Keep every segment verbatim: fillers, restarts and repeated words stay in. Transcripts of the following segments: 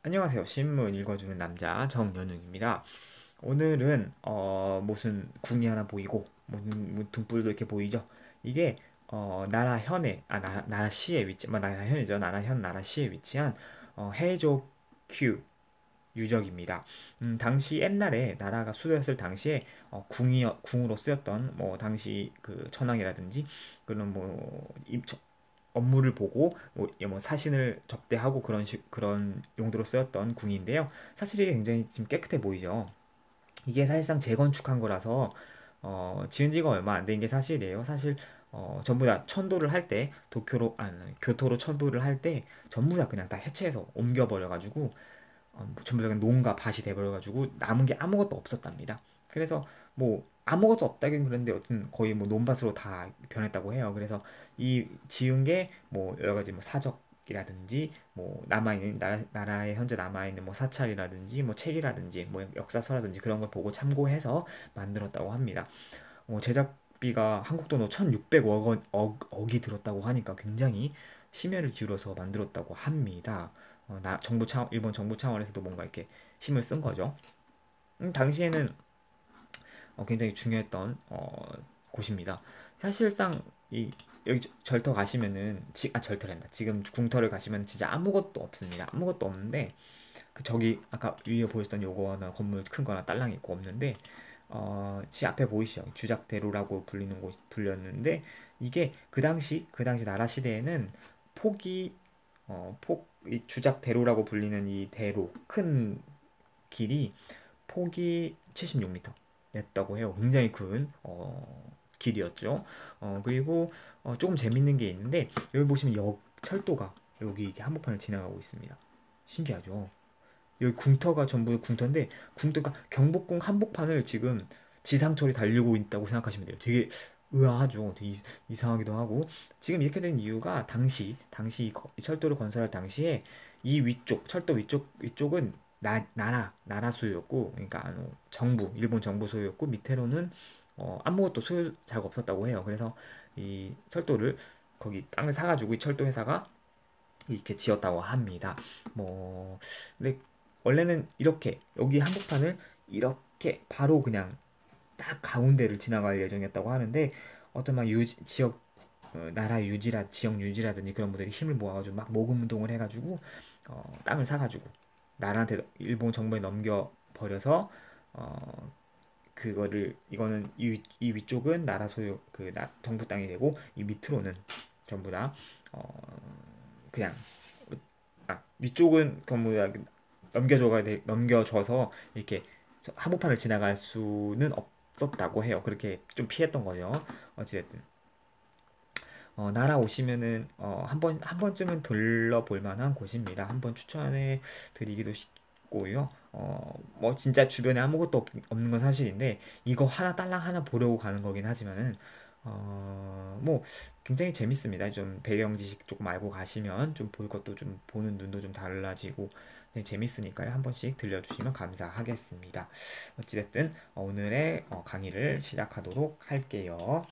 안녕하세요. 신문 읽어주는 남자 정연웅입니다. 오늘은 어, 무슨 궁이 하나 보이고 무슨 뭐 등불도 이렇게 보이죠? 이게 어, 나라 현에 아 나라, 나라 시에 위치 뭐 나라 현이죠. 나라 현 나라 시에 위치한 어, 해조 큐 유적입니다. 음, 당시 옛날에 나라가 수도였을 당시에 어, 궁이 궁으로 쓰였던 뭐 당시 그 천황이라든지 그런 뭐 임- 업무를 보고 뭐, 뭐 사신을 접대하고 그런 식 그런 용도로 쓰였던 궁인데요. 사실 이게 굉장히 지금 깨끗해 보이죠. 이게 사실상 재건축한 거라서 어, 지은 지가 얼마 안 된 게 사실이에요. 사실 어, 전부 다 천도를 할 때 도쿄로 아 교토로 천도를 할 때 전부 다 그냥 다 해체해서 옮겨 버려 가지고 어, 뭐 전부 다 그냥 농가 밭이 돼버려가지고 남은 게 아무것도 없었답니다. 그래서 뭐 아무것도 없다긴 그런데 어쨌든 거의 뭐 논밭으로 다 변했다고 해요. 그래서 이 지은 게 뭐 여러 가지 뭐 사적이라든지 뭐 남아있는 나라, 나라에 현재 남아있는 뭐 사찰이라든지 뭐 책이라든지 뭐 역사서라든지 그런 걸 보고 참고해서 만들었다고 합니다. 어, 제작비가 한국 돈으로 천육백억 원, 억, 억이 들었다고 하니까 굉장히 심혈을 기울여서 만들었다고 합니다. 어, 나, 정부 차, 일본 정부 차원에서도 뭔가 이렇게 힘을 쓴 거죠. 음, 당시에는 어, 굉장히 중요했던 어, 곳입니다. 사실상 이 여기 절터 가시면은 지, 아 절터란다. 지금 궁터를 가시면 진짜 아무것도 없습니다. 아무것도 없는데 그 저기 아까 위에 보였던 요거는 건물 큰 거나 딸랑 있고 없는데 어, 지 앞에 보이시죠? 주작대로라고 불리는 곳 불렸는데 이게 그 당시 그 당시 나라 시대에는 폭이 어, 폭, 이 주작대로라고 불리는 이 대로 큰 길이 폭이 칠십육 미터였다고 해요. 굉장히 큰 어, 길이었죠. 어, 그리고 어, 조금 재밌는 게 있는데 여기 보시면 역 철도가 여기 이렇게 한복판을 지나가고 있습니다. 신기하죠? 여기 궁터가 전부 궁터인데 궁터가 경복궁 한복판을 지금 지상철이 달리고 있다고 생각하시면 돼요. 되게 의아하죠. 되게 이- 상하기도 하고 지금 이렇게 된 이유가 당시 당시 이 거- 이 철도를 건설할 당시에 이 위쪽 철도 위쪽 위쪽은 나, 나라 나라 소유였고 그러니까 아, 정부 일본 정부 소유였고 밑으로는 어, 아무것도 소유자가 없었다고 해요. 그래서 이 철도를 거기 땅을 사가지고 이 철도 회사가 이렇게 지었다고 합니다. 뭐 근데 원래는 이렇게 여기 한복판을 이렇게 바로 그냥 딱 가운데를 지나갈 예정이었다고 하는데 어떤 막 유지, 지역 어, 나라 유지라 지역 유지라든지 그런 분들이 힘을 모아가지고 막 모금 운동을 해가지고 어, 땅을 사가지고 나라한테 일본 정부에 넘겨 버려서 어, 그거를 이거는 이, 이 위쪽은 나라 소유 그 나, 정부 땅이 되고 이 밑으로는 전부 다 어, 그냥 아, 위쪽은 전부 다 넘겨줘가 돼, 넘겨줘서 이렇게 한복판을 지나갈 수는 없었다고 해요. 그렇게 좀 피했던 거죠. 어찌됐든 어, 나라 오시면은 어, 한 번, 한 번쯤은 들러볼 만한 곳입니다. 한번 추천해 드리기도 싶고요. 어, 뭐 진짜 주변에 아무것도 없, 없는 건 사실인데 이거 하나 딸랑 하나 보려고 가는 거긴 하지만은 어, 뭐 굉장히 재밌습니다. 좀 배경 지식 조금 알고 가시면 좀 볼 것도 좀 보는 눈도 좀 달라지고 네, 재밌으니까요. 한 번씩 들려주시면 감사하겠습니다. 어찌됐든 어, 오늘의 어, 강의를 시작하도록 할게요.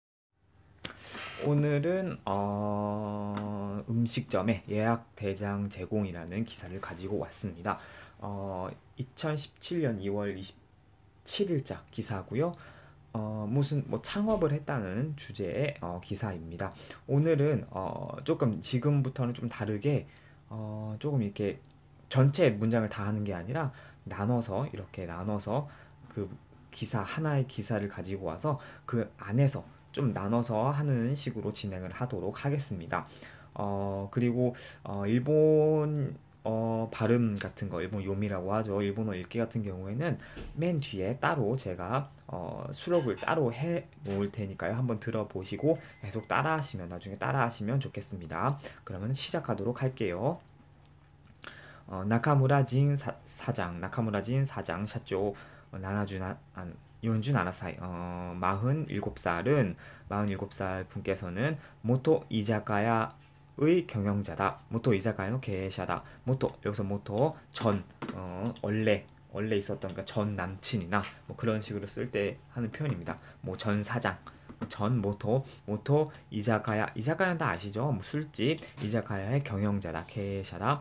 오늘은 어, 음식점의 예약 대장 제공이라는 기사를 가지고 왔습니다. 어, 이천십칠 년 이월 이십칠 일자 기사고요. 어, 무슨 뭐 창업을 했다는 주제의 어, 기사입니다. 오늘은 어, 조금 지금부터는 좀 다르게 어, 조금 이렇게 전체 문장을 다 하는 게 아니라 나눠서 이렇게 나눠서 그 기사 하나의 기사를 가지고 와서 그 안에서 좀 나눠서 하는 식으로 진행을 하도록 하겠습니다. 어, 그리고 어, 일본 어, 발음 같은 거, 일본 요미라고 하죠. 일본어 읽기 같은 경우에는 맨 뒤에 따로 제가 어, 수록을 따로 해 놓을 테니까요. 한번 들어보시고 계속 따라하시면 나중에 따라하시면 좋겠습니다. 그러면 시작하도록 할게요. 어, 나카무라 진 사, 사장, 나카무라 진 사장 샤조 어, 나나주나 아, 연준 아나사이 어, 마흔일곱 살은 마흔일곱 살 분께서는 모토 이자카야의 경영자다. 모토 이자카야의経営者다. 모토 여기서 모토 전 어, 원래 원래 있었던 그러니까 전 남친이나 뭐 그런 식으로 쓸 때 하는 표현입니다. 뭐 전 사장 전 모토 모토 이자카야 이자카야는 다 아시죠? 뭐 술집 이자카야의 경영자다. 経営者다.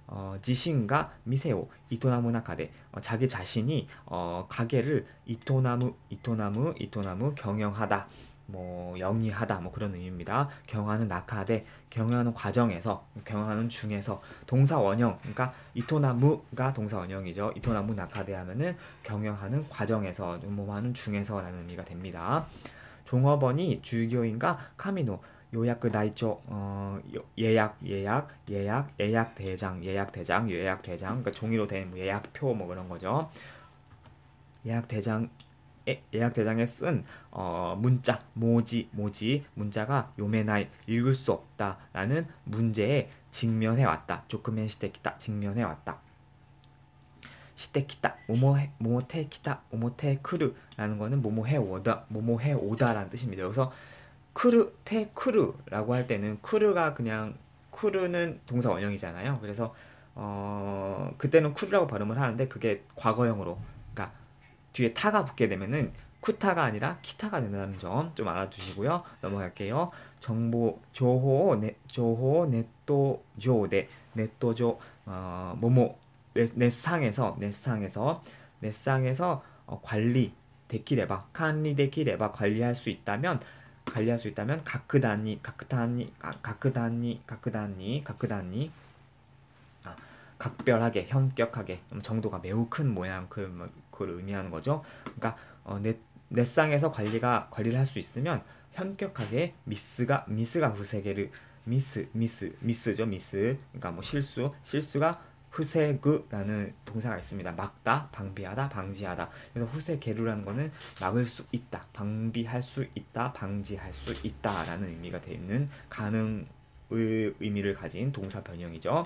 어, 지신가 미세오 이토나무 나카데 어, 자기 자신이 어, 가게를 이토나무 이토나무 이토나무 경영하다 뭐 영위하다 뭐 그런 의미입니다. 경영하는 나카데 경영하는 과정에서 경영하는 중에서 동사 원형 그러니까 이토나무가 동사 원형이죠. 이토나무 나카데 하면은 경영하는 과정에서 뭐 하는 중에서라는 의미가 됩니다. 종업원이 주교인가 카미노 요약 나이초 어, 예약 예약 예약 예약 대장 예약 대장 예약 대장 그러니까 종이로 된 뭐 예약표 뭐 그런 거죠. 예약 대장 예약 대장에 쓴 어, 문자 모지 모지 문자가 요메나이 읽을 수 없다라는 문제에 직면해 왔다. 조금엔 시테키다 직면해 왔다. 시테키다 모모해 모모테 키다 모모테 크르라는 거는 모모해 오다 모모해 오다라는 뜻입니다. 여기서 크르 테 크르라고 할 때는 크르가 그냥 크르는 동사 원형이잖아요. 그래서 어 그때는 크르라고 발음을 하는데 그게 과거형으로 그러니까 뒤에 타가 붙게 되면은 쿠타가 아니라 키타가 된다는 점 좀 알아두시고요. 넘어갈게요. 정보 조호 네 조호 네토 조데 네토조 어 뭐뭐 넷상에서 넷상에서 넷상에서 어, 관리 데키레바 관리 데키레바 관리할 수 있다면 관리할 수 있다면 가크다니 가크다니 가크다니 가크다니 가크다니 아, 각별하게 현격하게 정도가 매우 큰 모양 그 그걸 의미하는 거죠. 그러니까 어, 넷 넷상에서 관리가 관리를 할 수 있으면 현격하게 미스가 미스가 후세게르 미스 미스 미스죠 미스 그러니까 뭐 실수 실수가 후세그라는 동사가 있습니다. 막다, 방비하다, 방지하다. 그래서 후세게루라는 거는 막을 수 있다, 방비할 수 있다, 방지할 수 있다라는 의미가 되어 있는 가능의 의미를 가진 동사 변형이죠.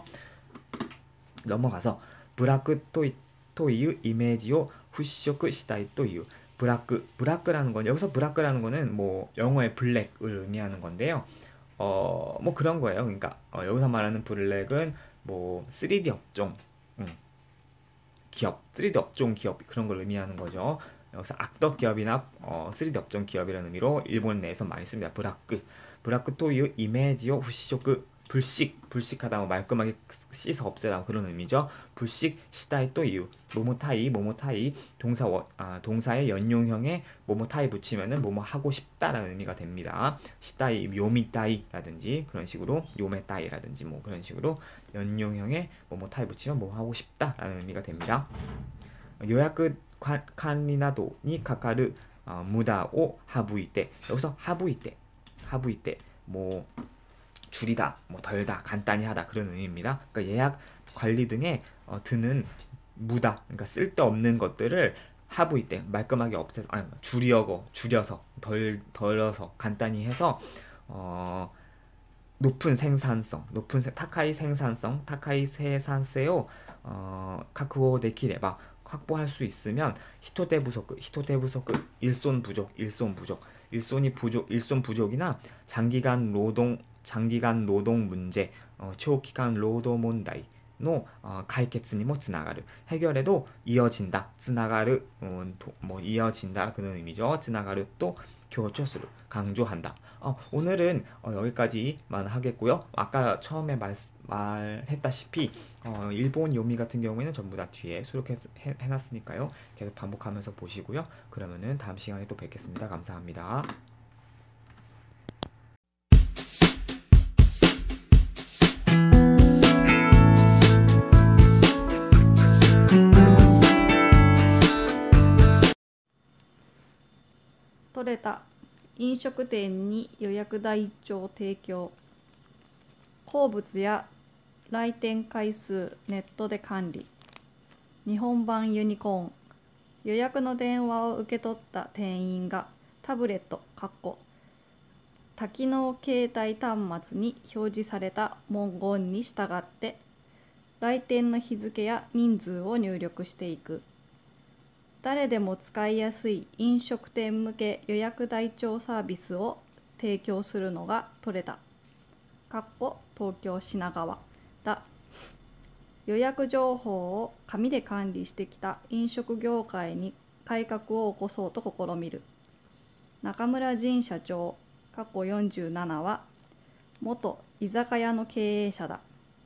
넘어가서 브라크 토이 토이유 이미지を 払拭したいという브라크 브라크라는 건 여기서 브라크라는 거는 뭐 영어의 블랙을 의미하는 건데요. 어 뭐 그런 거예요. 그러니까 어, 여기서 말하는 블랙은 뭐 쓰리디 업종 음, 기업 쓰리디 업종 기업 그런 걸 의미하는 거죠. 여기서 악덕 기업이나 어, 쓰리디 업종 기업이라는 의미로 일본 내에서 많이 씁니다. 브라크 브라크 토유 이메지오 후시쇼크 불식 불식하다 뭐 말끔하게 씻어 없애다 그런 의미죠. 불식 시다이 또유 모모타이 모모타이 동사 워, 아, 동사의 연용형에 모모타이 붙이면은 뭐뭐 하고 싶다라는 의미가 됩니다. 시다이 요미타이라든지 그런 식으로 요메타이라든지 뭐 그런 식으로 연용형에 모모타이 붙이면 뭐 하고 싶다라는 의미가 됩니다. 요약 관리などに かかる 어, 무다오 하부이때 여기서 하부이때 하부이때 뭐 줄이다, 뭐 덜다, 간단히 하다 그런 의미입니다. 그러니까 예약 관리 등에 어, 드는 무다, 그러니까 쓸데없는 것들을 하부이 때 말끔하게 없애서 아니 줄여고 줄여서 덜 덜어서 간단히 해서 어, 높은 생산성, 높은 세, 타카이 생산성, 타카이 생산세요 어, 카쿠오 데키레바 확보할 수 있으면 히토테 부족, 히토테 부족, 일손 부족, 일손 부족, 일손이 부족, 일손 부족이나 장기간 노동 장기간 노동 문제, 어, 초기간 노동 문제の 어, 解決にもつながる 해결에도 이어진다, つながる 어, 뭐 이어진다 그런 의미죠. つながる 또 교초스루 강조한다. 어, 오늘은 어, 여기까지만 하겠고요. 아까 처음에 말, 말했다시피 어, 일본 요미 같은 경우에는 전부 다 뒤에 수록해놨으니까요. 계속 반복하면서 보시고요. 그러면은 다음 시간에 또 뵙겠습니다. 감사합니다. 取れた。飲食店に予約台帳提供。好物や来店回数ネットで管理。日本版ユニコーン。予約の電話を受け取った店員がタブレット多機能携帯端末に表示された文言に従って来店の日付や人数を入力していく。誰でも使いやすい飲食店向け予約台帳サービスを提供するのがトレタ東京品川だ。予約情報を紙で管理してきた飲食業界に改革を起こそうと試みる。中村仁社長よんじゅうななは元居酒屋の経営者だ。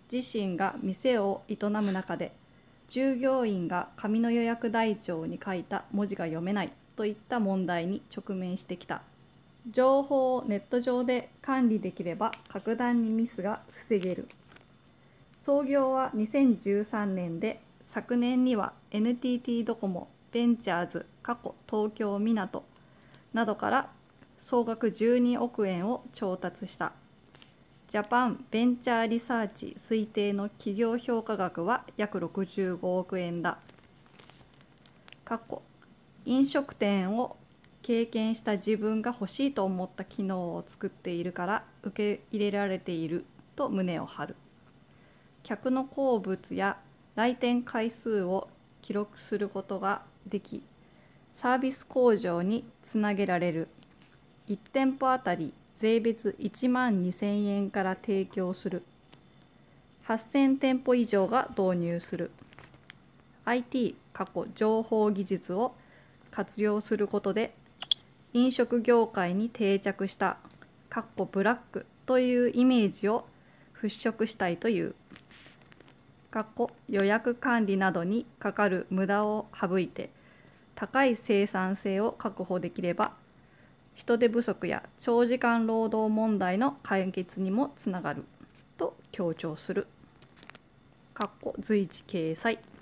自身が店を営む中で、従業員が紙の予約台帳に書いた文字が読めないといった問題に直面してきた。情報をネット上で管理できれば格段にミスが防げる。創業はにせんじゅうさんねんで、昨年には エヌティーティー ドコモ、ベンチャーズ、過去東京港などから総額じゅうにおくえんを調達した。ジャパンベンチャーリサーチ推定の企業評価額は約ろくじゅうごおくえんだ。過去飲食店を経験した自分が欲しいと思った機能を作っているから受け入れられていると胸を張る。客の好物や来店回数を記録することができ、サービス向上につなげられる。いち店舗あたり税別いちまんにせんえんから提供する。はっせんてんぽ以上が導入する。アイティー 過去情報技術を活用することで飲食業界に定着したかっこブラックというイメージを払拭したいという。かっこ予約管理などにかかる無駄を省いて高い生産性を確保できれば人手不足や長時間労働問題の解決にもつながると強調する。かっこ随時掲載。